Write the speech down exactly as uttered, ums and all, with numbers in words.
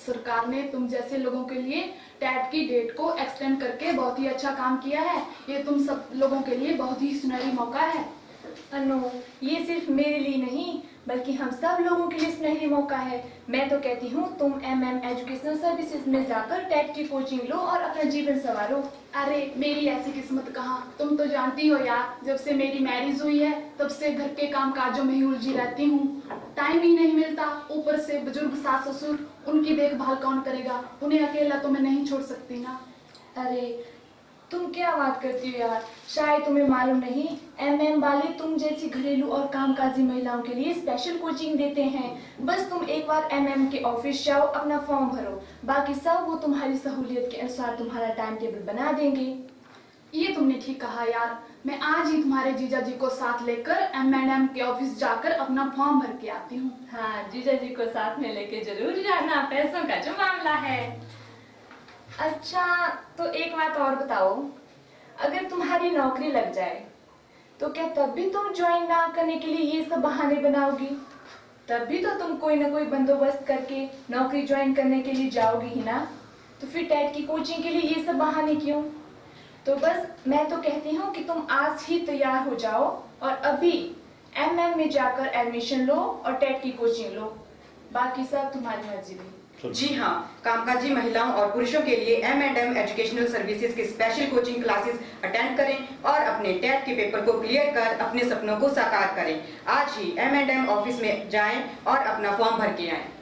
सरकार ने तुम जैसे लोगों के लिए टेट की डेट को एक्सटेंड करके बहुत ही अच्छा काम किया है। ये तुम सब लोगों के लिए बहुत ही सुनहरी मौका है। अनु, ये सिर्फ मेरे लिए नहीं बल्कि हम सब लोगों के लिए सुनहरी मौका है। मैं तो कहती हूँ तुम एम एम एजुकेशनल सर्विसेज में जाकर टेट की कोचिंग लो और अपना जीवन संवारो। अरे मेरी ऐसी किस्मत कहाँ, तुम तो जानती हो यार, जब से मेरी मैरिज हुई है तब से घर के काम काजों में ही उलझी रहती हूँ। टाइम ही नहीं मिलता, ऊपर से बुजुर्ग सास ससुर, उनकी देखभाल कौन करेगा? उन्हें अकेला तो मैं नहीं छोड़ सकती ना। अरे तुम क्या बात करती हो यार, शायद तुम्हें मालूम नहीं, एमएम वाले तुम जैसी घरेलू और कामकाजी महिलाओं के लिए स्पेशल कोचिंग देते हैं। बस तुम एक बार एमएम के ऑफिस जाओ, अपना फॉर्म भरो, बाकी सब वो तुम्हारी सहूलियत के अनुसार तुम्हारा टाइम टेबल बना देंगे। ये तुमने ठीक कहा यार, मैं आज ही तुम्हारे जीजा जी को साथ लेकर एम एंड एम के ऑफिस जाकर अपना फॉर्म भर के आती हूँ। हाँ, जीजा जी को साथ में लेके जरूर जाना, पैसों का जो मामला है। अच्छा तो एक बात और बताओ, अगर तुम्हारी नौकरी लग जाए तो क्या तब भी तुम ज्वाइन ना करने के लिए ये सब बहाने बनाओगी? तब भी तो तुम कोई ना कोई बंदोबस्त करके नौकरी ज्वाइन करने के लिए जाओगी ही ना, तो फिर टेट की कोचिंग के लिए ये सब बहाने क्यों? तो बस मैं तो कहती हूँ कि तुम आज ही तैयार हो जाओ और अभी एमएम में जाकर एडमिशन लो और टेट की कोचिंग लो, बाकी सब तुम्हारी मर्जी में। जी हाँ, कामकाजी महिलाओं और पुरुषों के लिए M and M educational services की स्पेशल कोचिंग क्लासेस अटेंड करें और अपने टेट के पेपर को क्लियर कर अपने सपनों को साकार करें। आज ही एम एंड एम ऑफिस में जाएं और अपना फॉर्म भर के आएं।